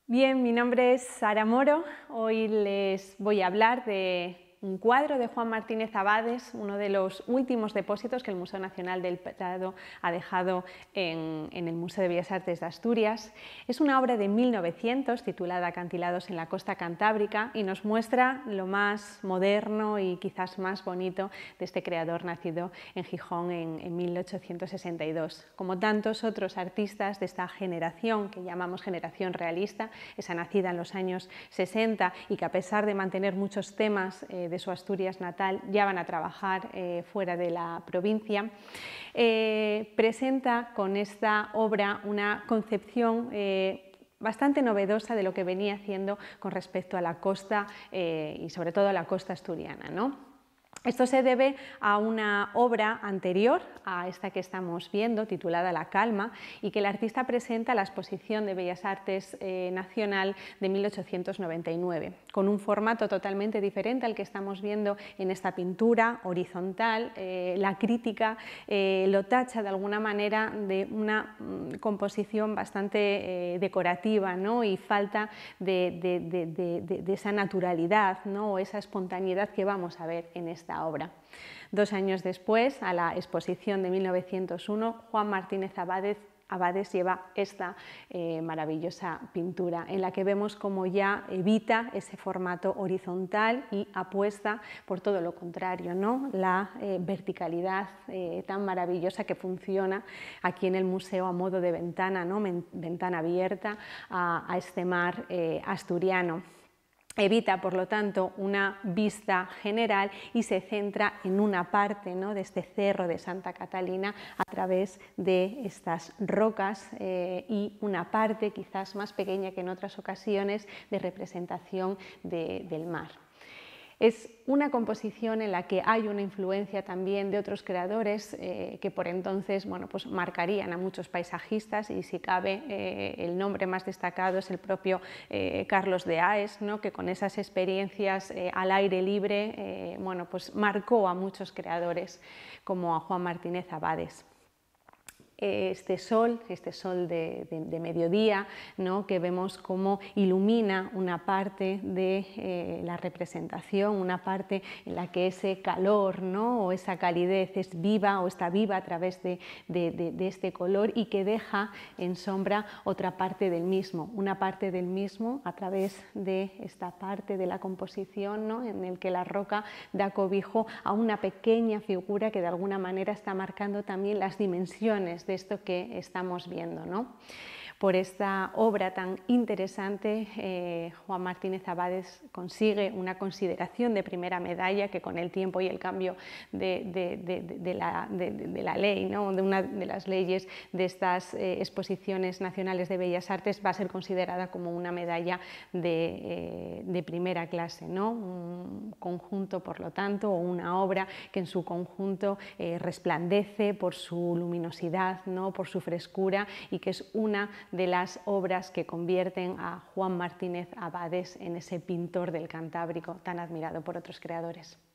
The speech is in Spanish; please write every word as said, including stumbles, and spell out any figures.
Bien, mi nombre es Sara Moro. Hoy les voy a hablar de un cuadro de Juan Martínez Abades, uno de los últimos depósitos que el Museo Nacional del Prado ha dejado en, en el Museo de Bellas Artes de Asturias. Es una obra de mil novecientos titulada Acantilados en la costa cantábrica y nos muestra lo más moderno y quizás más bonito de este creador nacido en Gijón en, en mil ochocientos sesenta y dos. Como tantos otros artistas de esta generación que llamamos generación realista, esa nacida en los años sesenta y que a pesar de mantener muchos temas eh, de su Asturias natal ya van a trabajar eh, fuera de la provincia, eh, presenta con esta obra una concepción eh, bastante novedosa de lo que venía haciendo con respecto a la costa eh, y sobre todo a la costa asturiana, ¿no? Esto se debe a una obra anterior a esta que estamos viendo, titulada La Calma, y que el artista presenta a la Exposición de Bellas Artes eh, Nacional de mil ochocientos noventa y nueve, con un formato totalmente diferente al que estamos viendo en esta pintura horizontal. Eh, la crítica eh, lo tacha de alguna manera de una mm, composición bastante eh, decorativa, ¿no? Y falta de, de, de, de, de, de esa naturalidad, ¿no? O esa espontaneidad que vamos a ver en esta obra. Dos años después, a la exposición de mil novecientos uno, Juan Martínez Abades, Abades lleva esta eh, maravillosa pintura en la que vemos cómo ya evita ese formato horizontal y apuesta por todo lo contrario, ¿no? La eh, verticalidad eh, tan maravillosa que funciona aquí en el museo a modo de ventana, ¿no? Ventana abierta a, a este mar eh, asturiano. Evita, por lo tanto, una vista general y se centra en una parte, ¿no? De este cerro de Santa Catalina a través de estas rocas eh, y una parte quizás más pequeña que en otras ocasiones de representación de, del mar. Es una composición en la que hay una influencia también de otros creadores eh, que por entonces bueno, pues marcarían a muchos paisajistas, y si cabe eh, el nombre más destacado es el propio eh, Carlos de Aes, ¿no? Que con esas experiencias eh, al aire libre eh, bueno, pues marcó a muchos creadores como a Juan Martínez Abades. Este sol, este sol de, de, de mediodía, ¿no? Que vemos cómo ilumina una parte de eh, la representación, una parte en la que ese calor, ¿no? O esa calidez es viva o está viva a través de, de, de, de este color, y que deja en sombra otra parte del mismo, una parte del mismo a través de esta parte de la composición, ¿no? En el que la roca da cobijo a una pequeña figura que de alguna manera está marcando también las dimensiones de esto que estamos viendo, ¿no? Por esta obra tan interesante, eh, Juan Martínez Abades consigue una consideración de primera medalla que con el tiempo y el cambio de, de, de, de, la, de, de la ley, ¿no? De una de las leyes de estas eh, exposiciones nacionales de Bellas Artes va a ser considerada como una medalla de, eh, de primera clase, ¿no? Un conjunto, por lo tanto, o una obra que en su conjunto eh, resplandece por su luminosidad, ¿no? Por su frescura, y que es una de las obras que convierten a Juan Martínez Abades en ese pintor del Cantábrico tan admirado por otros creadores.